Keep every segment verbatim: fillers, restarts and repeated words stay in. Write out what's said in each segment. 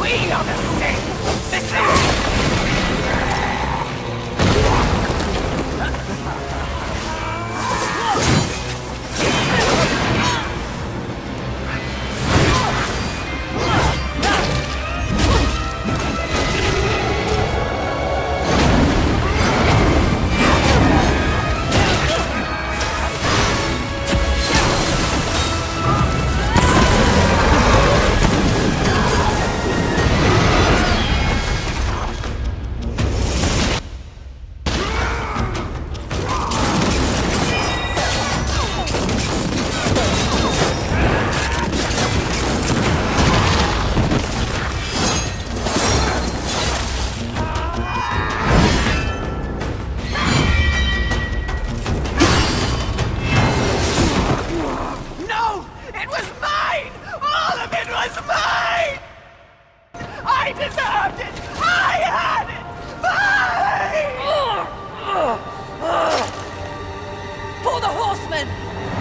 We are the thing! This is... I deserved it! I had it! Mine! For the horsemen!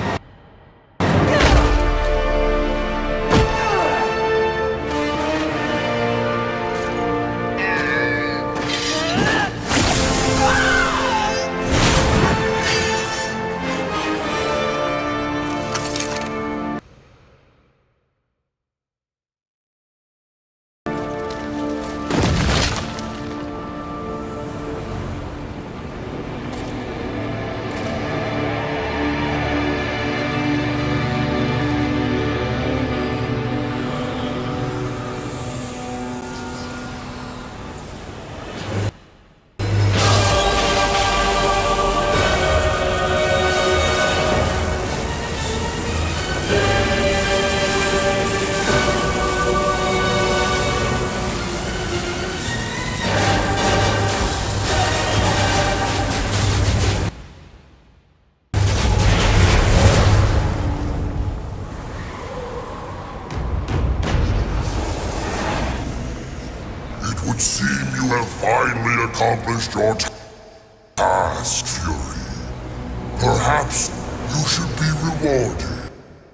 It would seem you have finally accomplished your task, Fury. Perhaps you should be rewarded.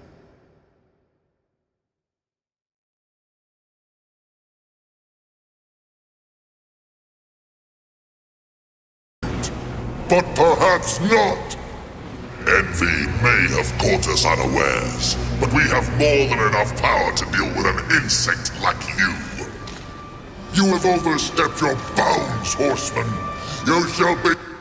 But perhaps not. Envy may have caught us unawares, but we have more than enough power to deal with an insect like you. You have overstepped your bounds, horseman. You shall be...